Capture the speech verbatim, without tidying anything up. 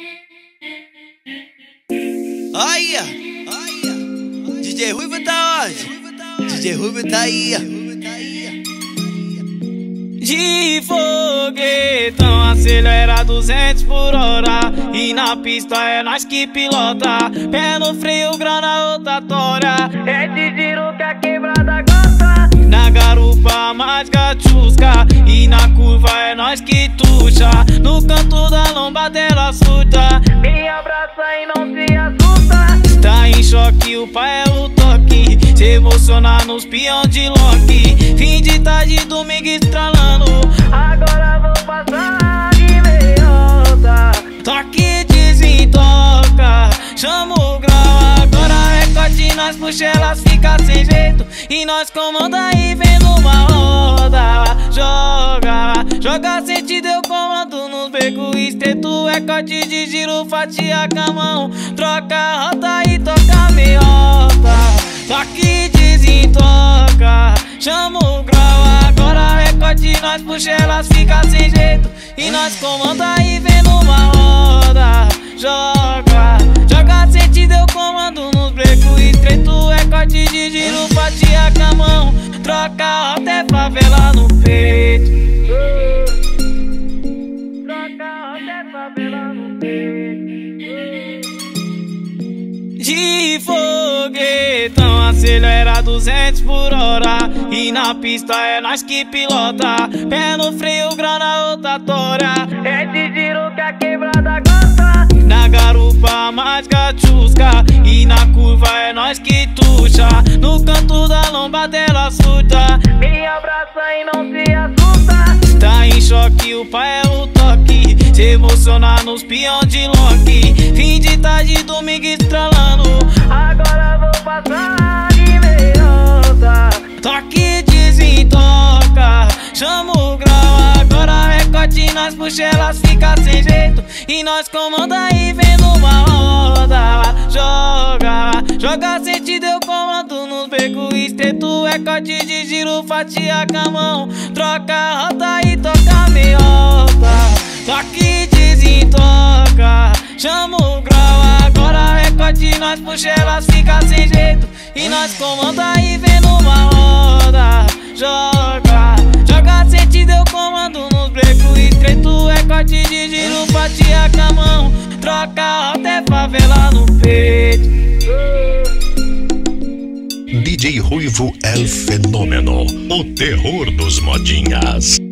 Olha, olha, D J Ruivo tá onde? D J Ruivo tá aí. De foguetão acelera duzentos por hora, e na pista é nós que pilota. Pé no freio, grana rotatória, é de giro que a quebrada gosta. Na garupa a mágica chusca, e na curva é nós que tuxa. No canto da lombada ela surta, me abraça e não se assusta. Tá em choque, o pai é o toque, se emociona nos peão de Loki. Fim de tarde, domingo estralando, agora vou passar de meiota. Toque, desentoca, chama o grau, agora é corte, nós puxa, elas fica sem jeito, e nós comanda e vem numa roda. Joga, joga sentido, eu comando nos becos estreito. É corte de giro, fatia com a mão, troca a rota e toca meiota. Toque, desentoca, chama o grau, agora é corte, nós puxa, elas fica sem jeito, e nós comanda e vem numa roda. Joga, joga sentido, eu comando nos becos estreito. É corte de giro, fatia com a mão, troca a rota, é favela no peito. Troca a rota, é favela no peito. De foguetão acelera duzentos por hora, e na pista é nós que pilota. Pé no freio, grana rotatória, é de giro que a quebrada gosta. Na garupa a mágica chusca, e na curva é nós que tuxa. No canto da lombada ela surta, me abraça e não se assusta. Tá em choque, o pai é o toque, se emociona nos peão de Loki. Fim de tarde, domingo estralando, agora vou passar de meiota. Toque, desentoca, chama o grau, agora é corte, nós puxa, elas fica sem jeito, e nós comanda e vem numa roda. Joga, joga sentido, eu comando nos becos estreito. É corte de giro, fatia com a mão, troca a rota e toca meiota. Toque, desentoca, chama o grau, agora é corte, nós puxa, elas fica sem jeito, e nós comanda e vem numa roda. Joga, joga sentido, eu comando nos becos estreito. É corte de giro, fatia com a mão, troca a rota, é favela no peito. D J Ruivo é o fenômeno, o terror dos modinhas.